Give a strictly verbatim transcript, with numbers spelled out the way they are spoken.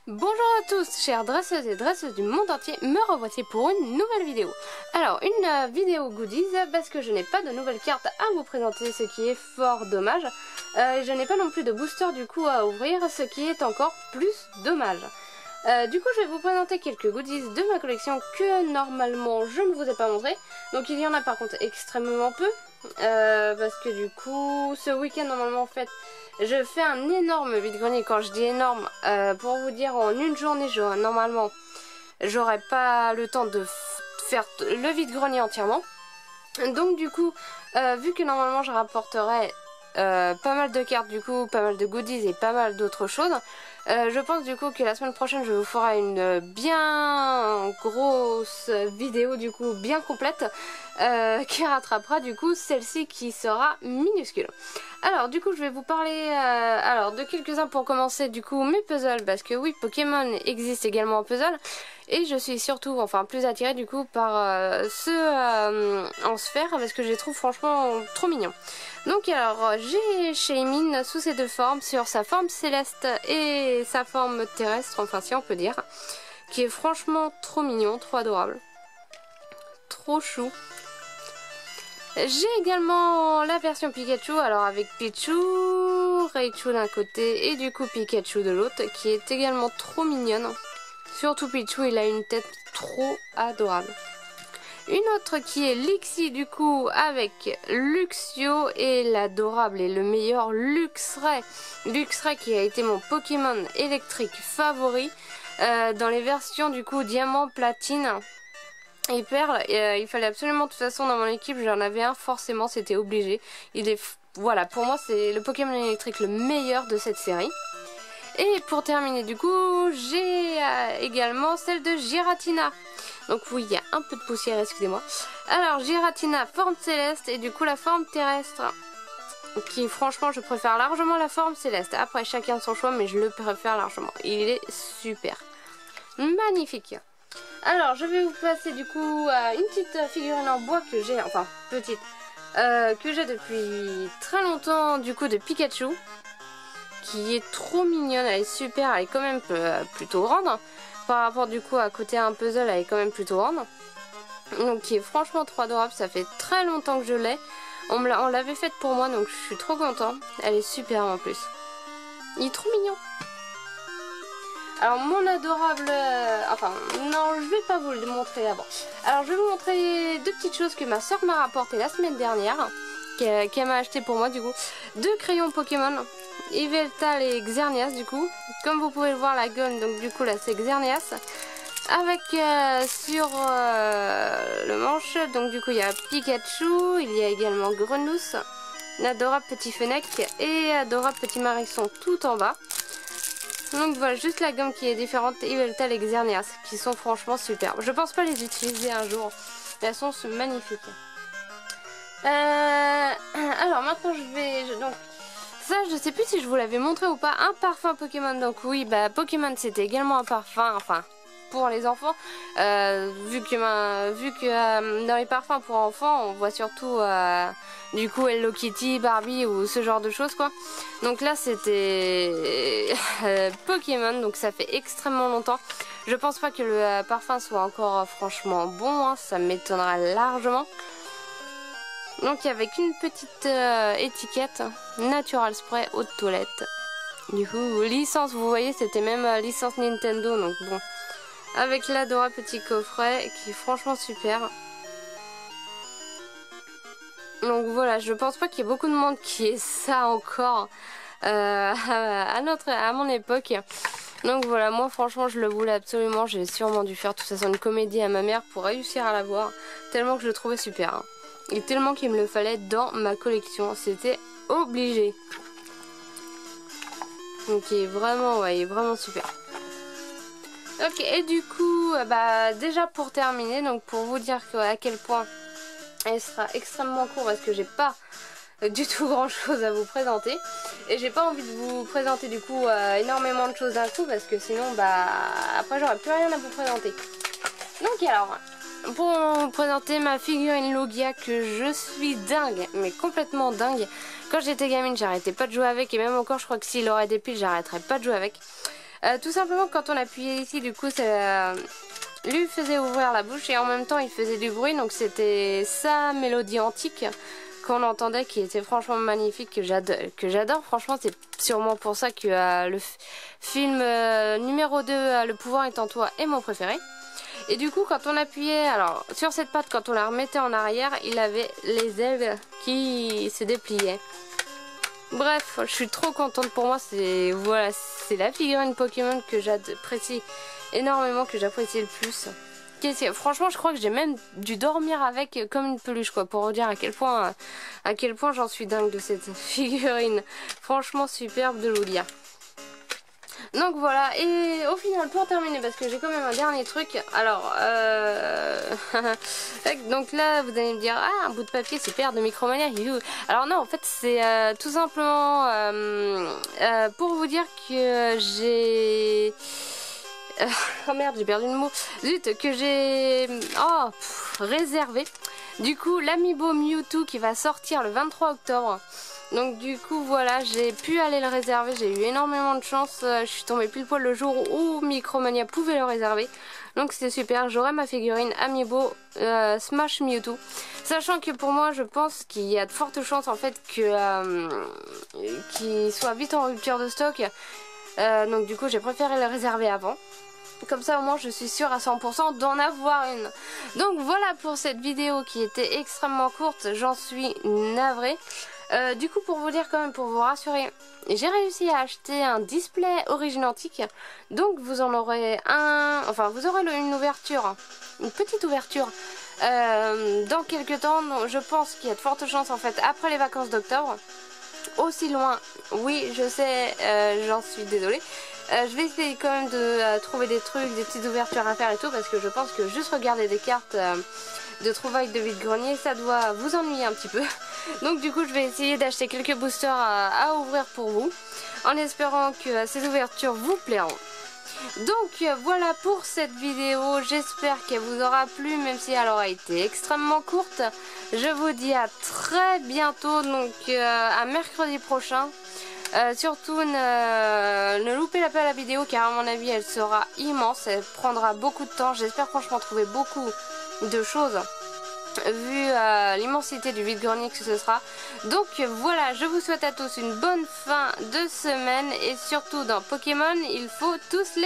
Bonjour à tous, chers dresseuses et dresseuses du monde entier, me revoici pour une nouvelle vidéo. Alors, une euh, vidéo goodies, parce que je n'ai pas de nouvelles cartes à vous présenter, ce qui est fort dommage. Euh, et je n'ai pas non plus de booster du coup à ouvrir, ce qui est encore plus dommage. Euh, du coup, je vais vous présenter quelques goodies de ma collection que normalement je ne vous ai pas montré. Donc il y en a par contre extrêmement peu, euh, parce que du coup, ce week-end normalement en fait, je fais un énorme vide-grenier. Quand je dis énorme, euh, pour vous dire, en une journée, je, normalement, j'aurai pas le temps de faire le vide-grenier entièrement. Donc du coup, euh, vu que normalement je rapporterai euh, pas mal de cartes, du coup, pas mal de goodies et pas mal d'autres choses, euh, je pense du coup que la semaine prochaine, je vous ferai une bien grosse vidéo, du coup, bien complète, euh, qui rattrapera du coup celle-ci qui sera minuscule. Alors du coup je vais vous parler euh, alors de quelques-uns pour commencer du coup mes puzzles, parce que oui, Pokémon existe également en puzzle et je suis surtout enfin plus attirée du coup par euh, ceux euh, en sphère, parce que je les trouve franchement trop mignons. Donc alors j'ai Shaymin sous ces deux formes, sur sa forme céleste et sa forme terrestre, enfin si on peut dire, qui est franchement trop mignon, trop adorable, trop chou. J'ai également la version Pikachu, alors avec Pichu, Raichu d'un côté et du coup Pikachu de l'autre, qui est également trop mignonne. Surtout Pichu, il a une tête trop adorable. Une autre qui est Lixie du coup avec Luxio et l'adorable et le meilleur Luxray. Luxray qui a été mon Pokémon électrique favori euh, dans les versions du coup diamant, platine et perle. Et, euh, il fallait absolument, de toute façon dans mon équipe j'en avais un forcément, c'était obligé. Il est, voilà, pour moi c'est le Pokémon électrique le meilleur de cette série. Et pour terminer du coup j'ai euh, également celle de Giratina. Donc oui, il y a un peu de poussière, excusez-moi. Alors Giratina forme céleste et du coup la forme terrestre, qui franchement je préfère largement la forme céleste. Après chacun son choix, mais je le préfère largement. Il est super, magnifique. Alors je vais vous passer du coup à une petite figurine en bois que j'ai, enfin petite, euh, que j'ai depuis très longtemps du coup de Pikachu, qui est trop mignonne, elle est super, elle est quand même euh, plutôt grande. Par rapport du coup à côté un puzzle, elle est quand même plutôt grande. Donc qui est franchement trop adorable, ça fait très longtemps que je l'ai. On l'avait faite pour moi, donc je suis trop contente. Elle est super en plus. Il est trop mignon. Alors mon adorable... Euh, enfin non, je vais pas vous le montrer avant. Alors je vais vous montrer deux petites choses que ma soeur m'a rapporté la semaine dernière, qu'elle qu'elle m'a acheté pour moi du coup. Deux crayons Pokémon, Yveltal et Xerneas du coup. Comme vous pouvez le voir, la gun, donc du coup là c'est Xerneas. Avec euh, sur euh, le manche, donc du coup il y a Pikachu, il y a également Grenousse, l'adorable petit Fennec et adorable petit Marisson tout en bas. Donc voilà, juste la gomme qui est différente, Yveltal et Xerneas, qui sont franchement superbes. Je pense pas les utiliser un jour, mais elles sont magnifiques. Euh, alors maintenant je vais... Je, donc ça, je sais plus si je vous l'avais montré ou pas, un parfum Pokémon. Donc oui, bah Pokémon c'était également un parfum, enfin pour les enfants, euh, vu que, euh, vu que euh, dans les parfums pour enfants on voit surtout euh, du coup Hello Kitty, Barbie ou ce genre de choses quoi. Donc là c'était euh, Pokémon, donc ça fait extrêmement longtemps. Je pense pas que le euh, parfum soit encore euh, franchement bon, hein, ça m'étonnera largement. Donc avec une petite euh, étiquette Natural Spray eau de toilette. Du coup licence, vous voyez, c'était même euh, licence Nintendo, donc bon. Avec l'adorable petit coffret qui est franchement super. Donc voilà, je pense pas qu'il y ait beaucoup de monde qui ait ça encore euh, à, notre, à mon époque. Donc voilà, moi franchement je le voulais absolument. J'ai sûrement dû faire de toute façon une comédie à ma mère pour réussir à l'avoir, tellement que je le trouvais super. Hein. Et tellement qu'il me le fallait dans ma collection, c'était obligé. Donc il est vraiment, ouais, il est vraiment super. Ok, et du coup, bah déjà pour terminer, donc pour vous dire que, à quel point elle sera extrêmement courte, parce que j'ai pas du tout grand chose à vous présenter, et j'ai pas envie de vous présenter du coup euh, énormément de choses d'un coup, parce que sinon bah après j'aurais plus rien à vous présenter. Donc alors, pour vous présenter ma figurine Logia, que je suis dingue, mais complètement dingue. Quand j'étais gamine j'arrêtais pas de jouer avec, et même encore je crois que s'il aurait des piles j'arrêterais pas de jouer avec. Euh, tout simplement quand on appuyait ici, du coup, ça euh, lui faisait ouvrir la bouche et en même temps il faisait du bruit, donc c'était sa mélodie antique qu'on entendait qui était franchement magnifique, que j'adore, que j'adore. Franchement, c'est sûrement pour ça que euh, le film euh, numéro deux, euh, Le pouvoir est en toi, est mon préféré. Et du coup, quand on appuyait alors sur cette patte, quand on la remettait en arrière, il avait les ailes qui se dépliaient. Bref, je suis trop contente. Pour moi, c'est voilà, c'est la figurine Pokémon que j'apprécie énormément, que j'apprécie le plus. Franchement, je crois que j'ai même dû dormir avec comme une peluche, quoi, pour vous dire à quel point, à quel point j'en suis dingue de cette figurine. Franchement, superbe de Lugia. Donc voilà, et au final, pour terminer, parce que j'ai quand même un dernier truc, alors, euh... donc là, vous allez me dire, ah, un bout de papier, super, de Micromania, alors non, en fait, c'est euh, tout simplement euh, euh, pour vous dire que j'ai... Euh, oh merde, j'ai perdu le mot, zut, que j'ai oh, pff, réservé, du coup, l'Amiibo Mewtwo qui va sortir le vingt-trois octobre. Donc du coup voilà, j'ai pu aller le réserver, j'ai eu énormément de chance, je suis tombée pile poil le jour où Micromania pouvait le réserver. Donc c'était super, j'aurai ma figurine Amiibo euh, Smash Mewtwo. Sachant que pour moi je pense qu'il y a de fortes chances en fait que euh, qu'il soit vite en rupture de stock. Euh, donc du coup j'ai préféré le réserver avant. Comme ça au moins je suis sûre à cent pour cent d'en avoir une. Donc voilà pour cette vidéo qui était extrêmement courte, j'en suis navrée. Euh, du coup, pour vous dire quand même, pour vous rassurer, j'ai réussi à acheter un display origine antique. Donc vous en aurez un, enfin vous aurez une ouverture, une petite ouverture euh, dans quelques temps. Je pense qu'il y a de fortes chances en fait après les vacances d'octobre. Aussi loin, oui je sais, euh, j'en suis désolée. Euh, je vais essayer quand même de euh, trouver des trucs, des petites ouvertures à faire et tout, parce que je pense que juste regarder des cartes euh, de trouvailles de vide-grenier, ça doit vous ennuyer un petit peu. Donc du coup je vais essayer d'acheter quelques boosters à, à ouvrir pour vous, en espérant que euh, ces ouvertures vous plairont. Donc euh, voilà pour cette vidéo, j'espère qu'elle vous aura plu, même si elle aura été extrêmement courte. Je vous dis à très bientôt, donc euh, à mercredi prochain. Euh, surtout ne, ne loupez pas la vidéo car à mon avis elle sera immense, elle prendra beaucoup de temps. J'espère franchement trouver beaucoup de choses vu euh, l'immensité du vide-grenier que ce sera. Donc voilà, je vous souhaite à tous une bonne fin de semaine et surtout dans Pokémon il faut tous les